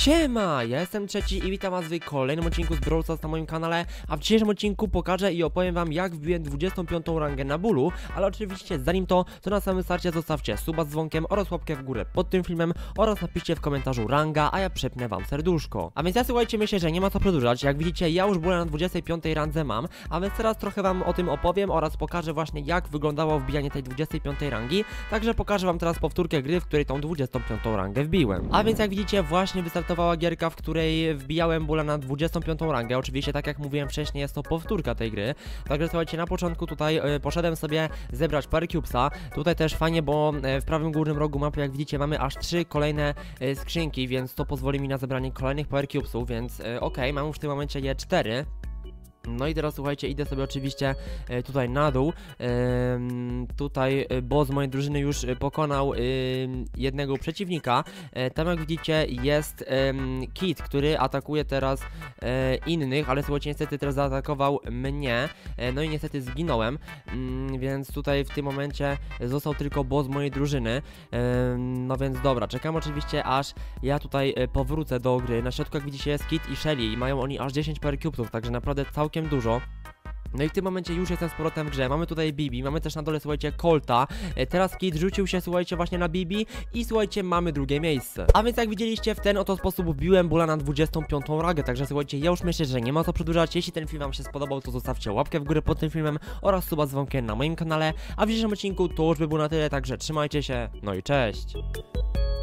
Siema, ja jestem Trzeci i witam was w kolejnym odcinku z Brawl Stars na moim kanale. A w dzisiejszym odcinku pokażę i opowiem wam, jak wbiłem 25. rangę na Bulu. Ale oczywiście zanim to na samym starcie zostawcie suba z dzwonkiem oraz łapkę w górę pod tym filmem oraz napiszcie w komentarzu ranga, a ja przepnę wam serduszko. A więc ja, słuchajcie, myślę, że nie ma co przedłużać. Jak widzicie, ja już Bula na 25. randze mam, a więc teraz trochę wam o tym opowiem oraz pokażę właśnie, jak wyglądało wbijanie tej 25. rangi. Także pokażę wam teraz powtórkę gry, w której tą 25. rangę wbiłem. A więc jak widzicie, właśnie wystartowała gierka, w której wbijałem Bula na 25. rangę. Oczywiście, tak jak mówiłem wcześniej, jest to powtórka tej gry. Także słuchajcie, na początku tutaj poszedłem sobie zebrać Power Cubesa. Tutaj też fajnie, bo w prawym górnym rogu mapy, jak widzicie, mamy aż 3 kolejne skrzynki, więc to pozwoli mi na zebranie kolejnych Power Cubesów, więc okej, mam już w tym momencie je 4. No i teraz słuchajcie, idę sobie oczywiście tutaj na dół. Tutaj boss mojej drużyny już pokonał jednego przeciwnika. Tam, jak widzicie, jest Kit, który atakuje teraz innych, ale słuchajcie, niestety teraz zaatakował mnie. No i niestety zginąłem, więc tutaj w tym momencie został tylko boss mojej drużyny. No więc dobra, czekam oczywiście, aż ja tutaj powrócę do gry. Na środku, jak widzicie, jest Kit i Shelly i mają oni aż 10 Power Cubesów, także naprawdę całkiem dużo. No i w tym momencie już jestem z powrotem w grze. Mamy tutaj Bibi, mamy też na dole, słuchajcie, Colta. Teraz Kid rzucił się, słuchajcie, właśnie na Bibi i słuchajcie, mamy drugie miejsce. A więc jak widzieliście, w ten oto sposób wbiłem Bula na 25. rangę. Także słuchajcie, ja już myślę, że nie ma co przedłużać. Jeśli ten film wam się spodobał, to zostawcie łapkę w górę pod tym filmem oraz suba z dzwonkiem na moim kanale. A w dzisiejszym odcinku to już by było na tyle, także trzymajcie się, no i cześć!